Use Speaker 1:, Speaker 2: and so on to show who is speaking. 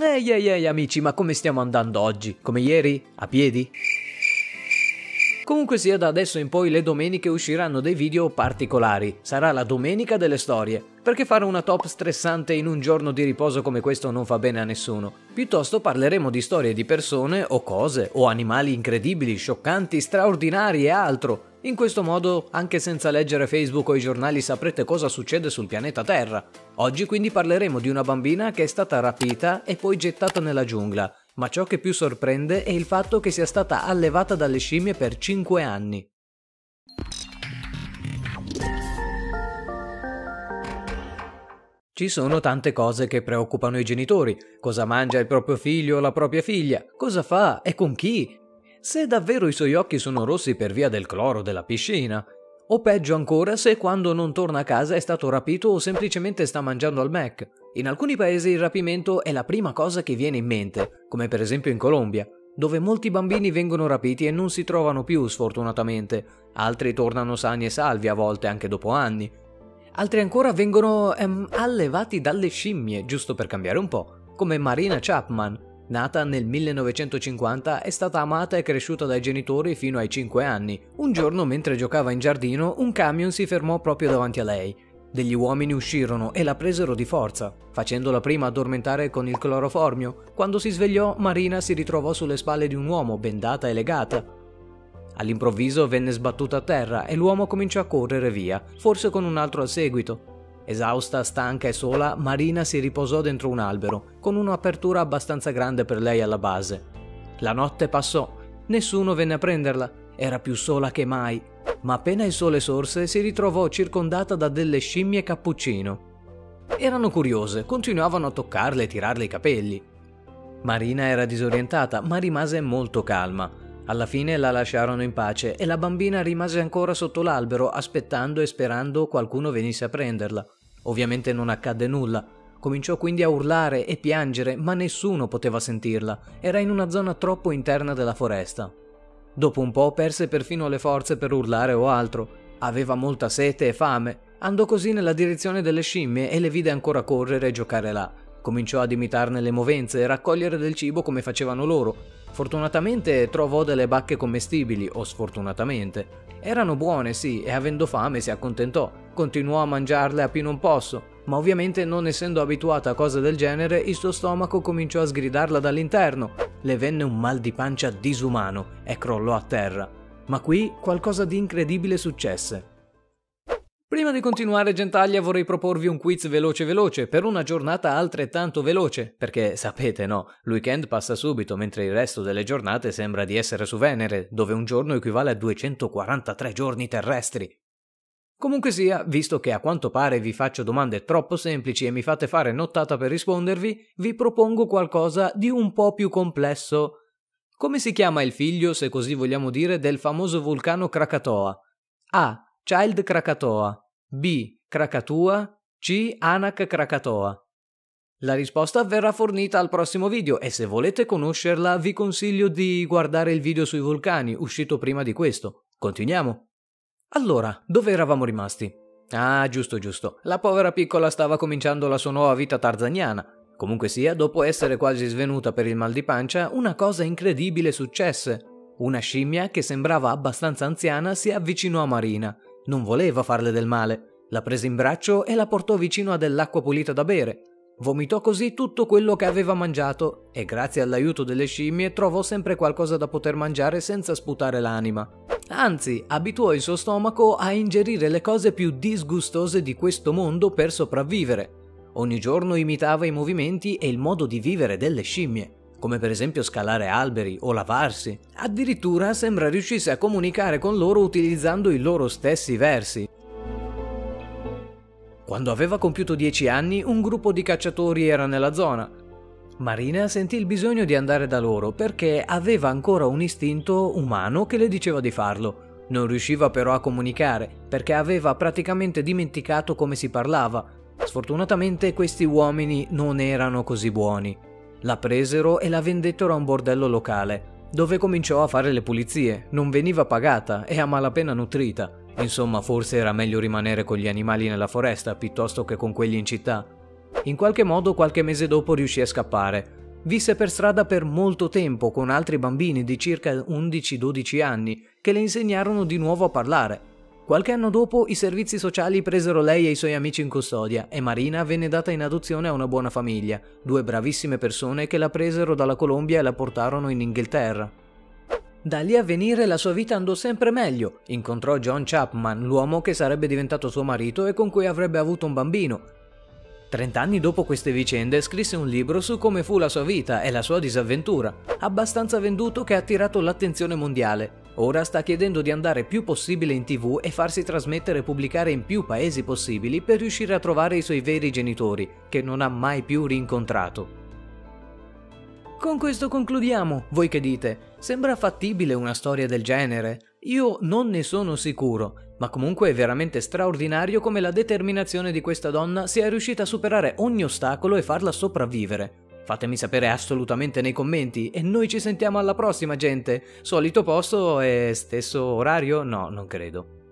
Speaker 1: Ehi ehi ehi amici, ma come stiamo andando oggi? Come ieri? A piedi? Comunque sia, da adesso in poi le domeniche usciranno dei video particolari. Sarà la domenica delle storie, perché fare una top stressante in un giorno di riposo come questo non fa bene a nessuno. Piuttosto parleremo di storie di persone o cose o animali incredibili, scioccanti, straordinari e altro. In questo modo, anche senza leggere Facebook o i giornali, saprete cosa succede sul pianeta Terra. Oggi quindi parleremo di una bambina che è stata rapita e poi gettata nella giungla. Ma ciò che più sorprende è il fatto che sia stata allevata dalle scimmie per 5 anni. Ci sono tante cose che preoccupano i genitori. Cosa mangia il proprio figlio o la propria figlia? Cosa fa e con chi? Se davvero i suoi occhi sono rossi per via del cloro della piscina. O peggio ancora se quando non torna a casa è stato rapito o semplicemente sta mangiando al Mac. In alcuni paesi il rapimento è la prima cosa che viene in mente, come per esempio in Colombia, dove molti bambini vengono rapiti e non si trovano più sfortunatamente. Altri tornano sani e salvi a volte anche dopo anni. Altri ancora vengono allevati dalle scimmie, giusto per cambiare un po', come Marina Chapman. Nata nel 1950, è stata amata e cresciuta dai genitori fino ai 5 anni. Un giorno, mentre giocava in giardino, un camion si fermò proprio davanti a lei. Degli uomini uscirono e la presero di forza, facendola prima addormentare con il cloroformio. Quando si svegliò, Marina si ritrovò sulle spalle di un uomo, bendata e legata. All'improvviso venne sbattuta a terra e l'uomo cominciò a correre via, forse con un altro al seguito. Esausta, stanca e sola, Marina si riposò dentro un albero, con un'apertura abbastanza grande per lei alla base. La notte passò, nessuno venne a prenderla, era più sola che mai, ma appena il sole sorse si ritrovò circondata da delle scimmie cappuccino. Erano curiose, continuavano a toccarle e tirarle i capelli. Marina era disorientata, ma rimase molto calma. Alla fine la lasciarono in pace e la bambina rimase ancora sotto l'albero aspettando e sperando qualcuno venisse a prenderla. Ovviamente non accadde nulla. Cominciò quindi a urlare e piangere, ma nessuno poteva sentirla. Era in una zona troppo interna della foresta. Dopo un po' perse perfino le forze per urlare o altro. Aveva molta sete e fame. Andò così nella direzione delle scimmie e le vide ancora correre e giocare là. Cominciò ad imitarne le movenze e raccogliere del cibo come facevano loro. Fortunatamente trovò delle bacche commestibili, o sfortunatamente. Erano buone, sì, e avendo fame si accontentò. Continuò a mangiarle a più non posso, ma ovviamente non essendo abituata a cose del genere, il suo stomaco cominciò a sgridarla dall'interno. Le venne un mal di pancia disumano e crollò a terra. Ma qui qualcosa di incredibile successe. Prima di continuare, gentaglia, vorrei proporvi un quiz veloce per una giornata altrettanto veloce, perché sapete no, il weekend passa subito mentre il resto delle giornate sembra di essere su Venere, dove un giorno equivale a 243 giorni terrestri. Comunque sia, visto che a quanto pare vi faccio domande troppo semplici e mi fate fare nottata per rispondervi, vi propongo qualcosa di un po' più complesso. Come si chiama il figlio, se così vogliamo dire, del famoso vulcano Krakatoa? A. Child Krakatoa. B. Krakatua. C. Anak Krakatoa. La risposta verrà fornita al prossimo video e se volete conoscerla vi consiglio di guardare il video sui vulcani uscito prima di questo. Continuiamo. Allora, dove eravamo rimasti? Ah, giusto. La povera piccola stava cominciando la sua nuova vita tarzaniana. Comunque sia, dopo essere quasi svenuta per il mal di pancia, una cosa incredibile successe. Una scimmia che sembrava abbastanza anziana si avvicinò a Marina. Non voleva farle del male. La prese in braccio e la portò vicino a dell'acqua pulita da bere. Vomitò così tutto quello che aveva mangiato e grazie all'aiuto delle scimmie trovò sempre qualcosa da poter mangiare senza sputare l'anima. Anzi, abituò il suo stomaco a ingerire le cose più disgustose di questo mondo per sopravvivere. Ogni giorno imitava i movimenti e il modo di vivere delle scimmie, come per esempio scalare alberi o lavarsi. Addirittura sembra riuscisse a comunicare con loro utilizzando i loro stessi versi. Quando aveva compiuto 10 anni, un gruppo di cacciatori era nella zona. Marina sentì il bisogno di andare da loro perché aveva ancora un istinto umano che le diceva di farlo. Non riusciva però a comunicare perché aveva praticamente dimenticato come si parlava. Sfortunatamente questi uomini non erano così buoni. La presero e la vendettero a un bordello locale, dove cominciò a fare le pulizie. Non veniva pagata e a malapena nutrita. Insomma, forse era meglio rimanere con gli animali nella foresta piuttosto che con quelli in città. In qualche modo, qualche mese dopo riuscì a scappare. Visse per strada per molto tempo con altri bambini di circa 11-12 anni che le insegnarono di nuovo a parlare. Qualche anno dopo i servizi sociali presero lei e i suoi amici in custodia e Marina venne data in adozione a una buona famiglia, due bravissime persone che la presero dalla Colombia e la portarono in Inghilterra. Da lì a venire la sua vita andò sempre meglio. Incontrò John Chapman, l'uomo che sarebbe diventato suo marito e con cui avrebbe avuto un bambino. 30 anni dopo queste vicende scrisse un libro su come fu la sua vita e la sua disavventura, abbastanza venduto che ha attirato l'attenzione mondiale. Ora sta chiedendo di andare più possibile in TV e farsi trasmettere e pubblicare in più paesi possibili per riuscire a trovare i suoi veri genitori, che non ha mai più rincontrato. Con questo concludiamo, voi che dite? Sembra fattibile una storia del genere? Io non ne sono sicuro, ma comunque è veramente straordinario come la determinazione di questa donna sia riuscita a superare ogni ostacolo e farla sopravvivere. Fatemi sapere assolutamente nei commenti e noi ci sentiamo alla prossima, gente. Solito posto e stesso orario? No, non credo.